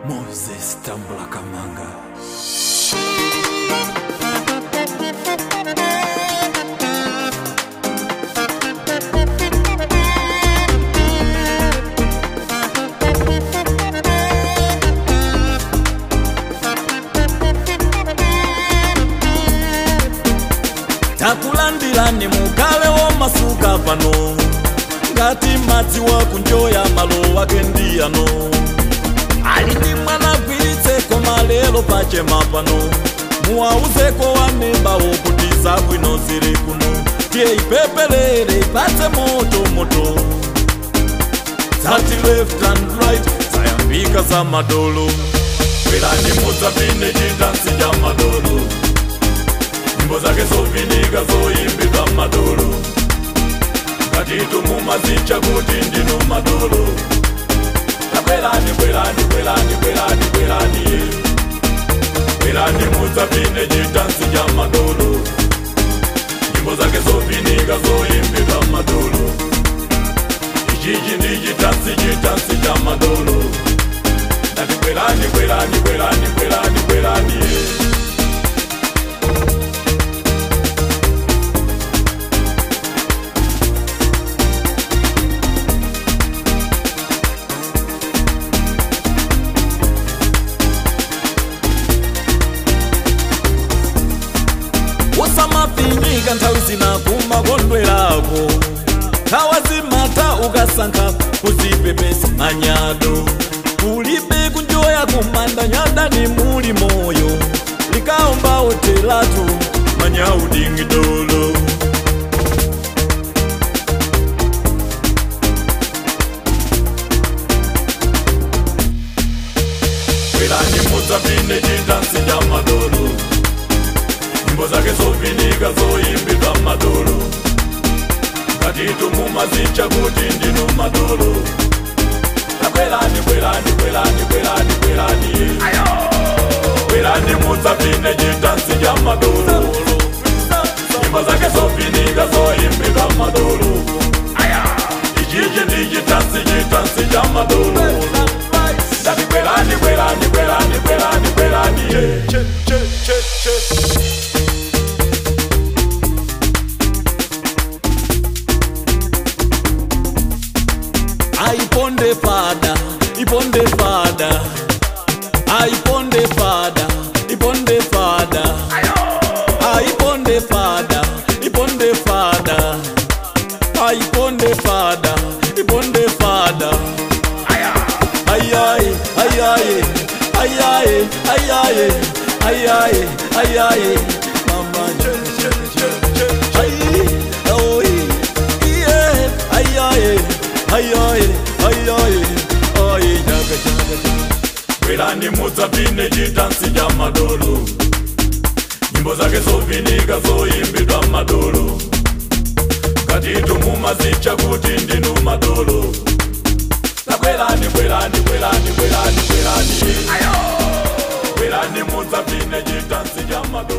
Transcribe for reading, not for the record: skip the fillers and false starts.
Moses Tambula Kamanga. Takulandirani mukale wo masuka pano ngati madzi wa kunjoya malo wakendiyano alindi mwana gwiritseko malelo pachema pano muwauzeko wanemba wokutiza bwino ziri kuno tiye ipepelere ipatse moto moto zati left and right zayambika za madolo kwelani mudzapinde chitansi cha madolo nyimbo zake zovinika zoimbidwa madolo ngatitu mumazicha kuti ndinu madolo kwelani kwelani kwelani kwelani kwelani kwelani mudzapinde chitansi cha madolo nyimbo zake zovinika zoimbidwa madolo ichichi ndi chitansi cha madolo ngati kwelani kwelani kwelani kwelani kwelani Usamafinyika nthawi zina kumakondwerako khawazimata ukasankha kuzipepesa manyado kulibe kunjoya kumanda nyadani muli moyo likaomba otelatu manyaudingidolo kwelani mudzapinde chitansi cha madolo nyimbo zake zovinika zoimbidwa madolo ngatitu mumazicha kuti ndinu madolo kwelani kwelani kwelani kwelani kwelani kwelani mudzapinde chitansi cha madolo nyimbo zake zovinika zoimbidwa madolo ichichi ndi chitansi cha madolo ngati kwelani kwelani kwelani kwelani kwelani Iponde fada, iponde fada, iponde fada, iponde fada, iponde fada, iponde fada, iponde fada, iponde fada. Ay ay ay ay ay ay ay ay ay ay ay ay mama ay oh yeah ay ay ay ay ay ay ay jaga jaga kwelani mudzapinde chitansi cha madolo nyimbo zake zovinika zoimbidwa madolo ngatitu mumazicha kuti ndinu madolo kwelani kwelani kwelani kwelani kwelani kwelani mudzapinde chitansi cha madolo